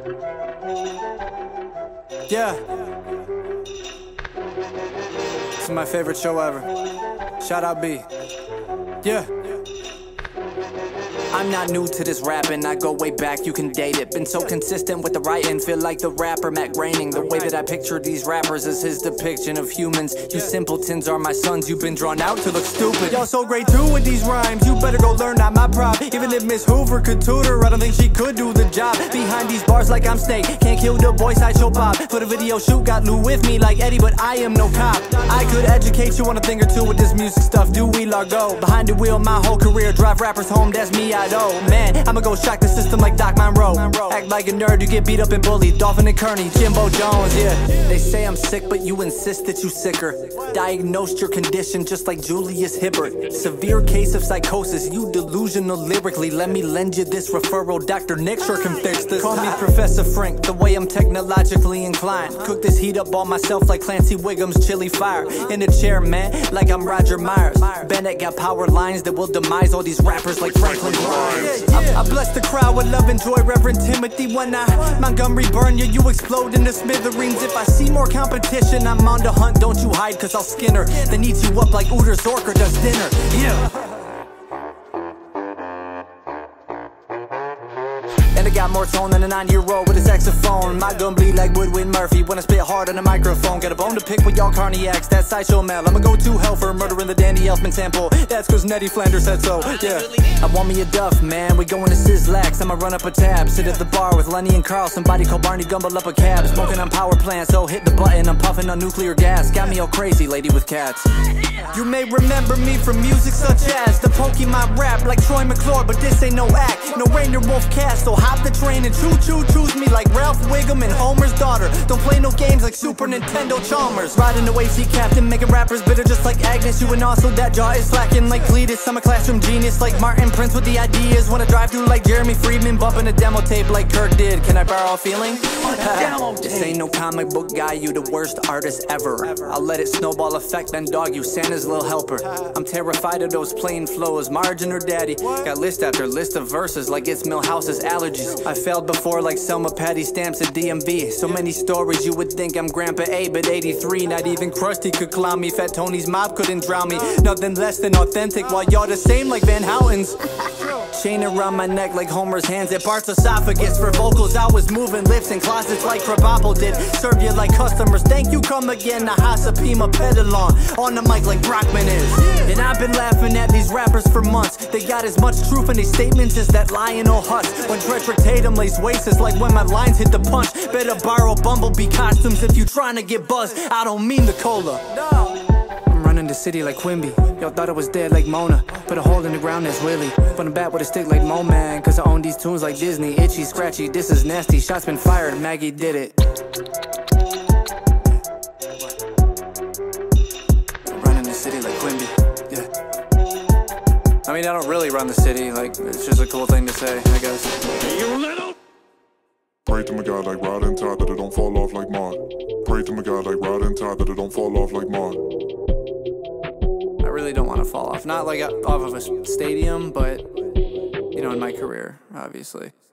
Yeah. This is my favorite show ever. Shout out B. Yeah. I'm not new to this rapping, I go way back, you can date it. Been so consistent with the writing, feel like the rapper Matt Groening. The way that I picture these rappers is his depiction of humans. You simpletons are my sons, you've been drawn out to look stupid. Y'all so great too with these rhymes, you better go learn, not my prop. Even if Miss Hoover could tutor, I don't think she could do the job. Behind these bars like I'm Snake, can't kill the boy sideshow pop. For the video shoot, got Lou with me like Eddie, but I am no cop. I could educate you on a thing or two with this music stuff, do we Largo? Behind the wheel my whole career, drive rappers home, that's me, I know. Man, I'ma go shock the system like Doc Monroe. Act like a nerd, you get beat up and bullied. Dolphin and Kearney, Jimbo Jones, yeah. They say I'm sick, but you insist that you sicker. Diagnosed your condition just like Julius Hibbert. Severe case of psychosis, you delusional lyrically. Let me lend you this referral, Dr. Nick sure can fix this. Call me Professor Frank, the way I'm technologically inclined. Cook this heat up all myself like Clancy Wiggum's chili fire. In a chair, man, like I'm Roger Myers. Bennett got power lines that will demise all these rappers like Franklin Grimes. I bless the crowd with love and joy, Reverend Timothy. When I Montgomery burn you, you explode into smithereens. If I see more competition, I'm on the hunt, don't you hide, cause I'll skin her. Then eat you up like Uter Zorker does dinner. Yeah. And I got more tone than a 9-year-old with a saxophone. My gun bleed like Woodwind Murphy when I spit hard on a microphone. Got a bone to pick with y'all carniacs, that sideshow Mel. I'ma go to hell for murdering the Danny Elfman sample. That's cause Nettie Flanders said so, yeah. I want me a Duff, man, we going to Sizzlax. I'ma run up a tab, sit at the bar with Lenny and Carl. Somebody call Barney, gumble up a cab. Smoking on power plants, so hit the button. I'm puffing on nuclear gas, got me all crazy, lady with cats. You may remember me from music such as the Pokemon rap like Troy McClure, but this ain't no act, no Rainier Wolf cast. So hop the train and choose me like Ralph Wiggum and Homer's daughter. Don't play no games like Super Nintendo Chalmers. Riding away, see Captain, making rappers bitter just like Agnes. You and also that jaw is slacking like Cletus. I'm a classroom genius like Martin Prince with the ideas. Wanna drive through like Jeremy Friedman, bumping a demo tape like Kurt did. Can I borrow a feeling? This ain't no comic book guy, you the worst artist ever. I'll let it snowball effect, then dog you, Santa's little helper. I'm terrified of those plain flows, Margin or Daddy. Got list after list of verses like it's Millhouse's allergies. I failed before like Selma Patty stamps at DMV. So many stories you would think I'm Grandpa A, but 83, not even Krusty could clown me. Fat Tony's mob couldn't drown me. Nothing less than authentic, while y'all the same like Van Houten's. Chain around my neck like Homer's hands at Bart's esophagus. For vocals I was moving lips in closets like Krabappel did. Serve you like customers, thank you, come again. Nahasa Pima Pedalon on the mic like Brockman is. And I've been laughing at these rappers for months. They got as much truth in these statements as that Lionel Hutz. When Dredrick Tatum lays waste, it's like when my lines hit the punch. Better borrow Bumblebee costumes if you trying to get buzzed. I don't mean the cola. I'm running the city like Quimby. Y'all thought I was dead like Mona. Put a hole in the ground, that's Willie. Run a bat with a stick like Mo Man. Cause I own these tunes like Disney. Itchy, scratchy, this is nasty. Shots been fired, Maggie did it. I'm running the city like Quimby. Yeah. I mean, I don't really run the city. Like, it's just a cool thing to say, I guess. You little. Pray to my God like rod and tie that it don't fall off like Maud. Pray to my God like rod and tie that it don't fall off like Maud. I really don't want to fall off. Not like off of a stadium, but, you know, in my career, obviously.